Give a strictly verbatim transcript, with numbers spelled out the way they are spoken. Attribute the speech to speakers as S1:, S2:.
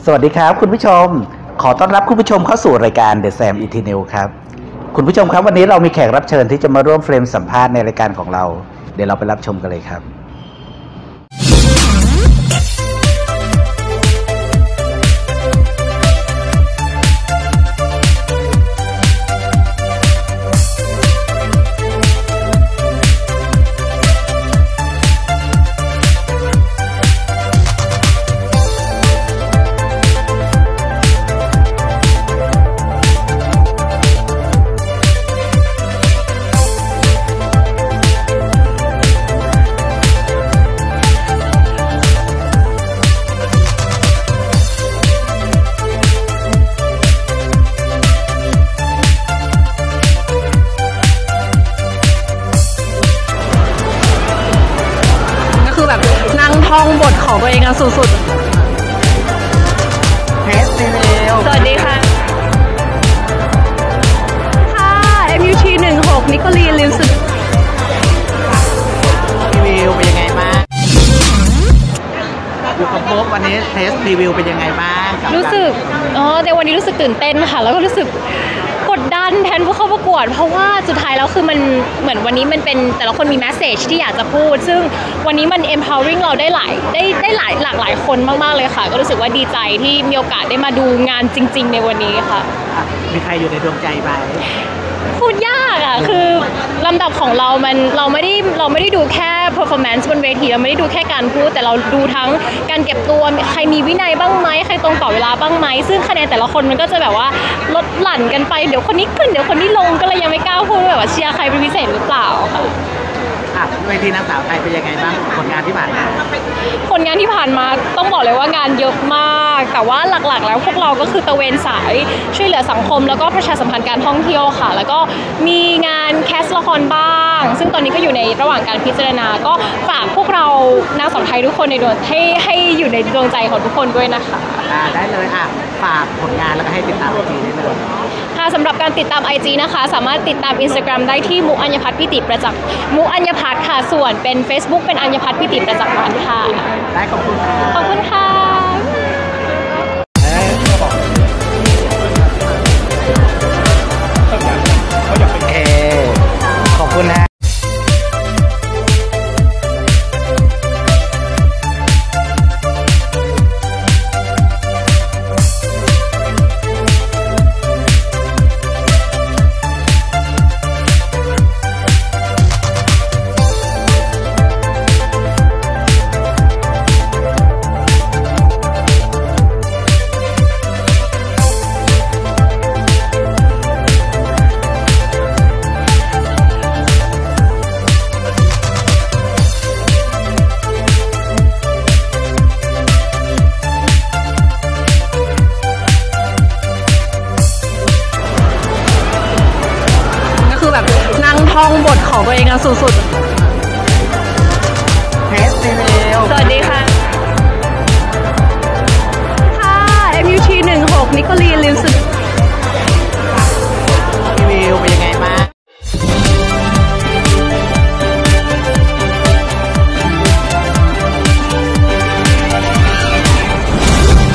S1: สวัสดีครับคุณผู้ชมขอต้อนรับคุณผู้ชมเข้าสู่รายการ The Sam Eternal ครับคุณผู้ชมครับวันนี้เรามีแขกรับเชิญที่จะมาร่วมเฟรมสัมภาษณ์ในรายการของเราเดี๋ยวเราไปรับชมกันเลยครับ
S2: ท่องบทของตัวเองกันสุดๆเทสรีวิวสวัสดีค่ะค่ะ เอ็ม ยู ที หนึ่งหก นิโคลีนลิวสึ
S3: รีวิวเป็นยังไงบ้างอยู่กับโป๊กวันนี้เทสรีวิวเป็นยังไงบ้าง
S2: รู้สึกอ๋อในวันนี้รู้สึกตื่นเต้นค่ะแล้วก็รู้สึกกดดันแทนผู้เข้าประกวดเพราะว่าสุดท้ายแล้วคือมันเหมือนวันนี้มันเป็นแต่ละคนมีแมสเซจที่อยากจะพูดซึ่งวันนี้มัน empowering เราได้หลายได้ได้หลายหลากหลายคนมากๆเลยค่ะก็รู้สึกว่าดีใจที่มีโอกาสได้มาดูงานจริงๆในวันนี้ค่ะ
S3: มีใครอยู่ในดวงใจไหม
S2: พูดยากอ่ะคือลำดับของเรามันเราไม่ได้เราไม่ได้ดูแค่ performance บนเวทีเราไม่ได้ดูแค่การพูดแต่เราดูทั้งการเก็บตัวใครมีวินัยบ้างไหมใครตรงต่อเวลาบ้างไหมซึ่งคะแนนแต่ละคนมันก็จะแบบว่าลดหลั่นกันไปเดี๋ยวคนนี้ขึ้นเดี๋ยวคนนี้ลงก็เลยยังไม่กล้าพูดแบบว่าเชียร์ใครเป็นพิเศษหรือเปล่าค่ะ
S3: เวทีนางสาวไทยเป็นยังไงบ้างผลงานที่ผ่านมา
S2: ผลงานที่ผ่านมาต้องบอกเลยว่างานเยอะมากแต่ว่าหลักๆแล้วพวกเราก็คือตะเวนสายช่วยเหลือสังคมแล้วก็ประชาสัมพันธ์การท่องเที่ยวค่ะแล้วก็มีงานแคสละครบ้างซึ่งตอนนี้ก็อยู่ในระหว่างการพิจารณาก็ฝากพวกเรานางสาวไทยทุกคนในดวงให้ให้อยู่ในดวงใจของทุกคนด้วยนะคะ
S3: ได้เลยค่ะฝากผลงานแล้วก็ให้ติดตามไอจีได้เลย
S2: ค่ะสำหรับการติดตาม ไอ จี นะคะสามารถติดตาม Instagram ได้ที่มุอัญญพัฒน์พิติประจักษ์มุอัญญพัฒน์ค่ะส่วนเป็น Facebook เป็นอัญญพัฒน์พิติประจักษ์วันค่ะ
S3: ได้ขอบคุณ
S2: ขอบคุณค่ะ
S1: โอเคขอบคุณนะ
S2: ท่องบทของตัวเองกันสุด
S3: ๆเทสรีวิว
S2: สวัสดีค่ะค่ะ เอ็ม ยู ที หนึ่งหก นิโคลีนลิวสึ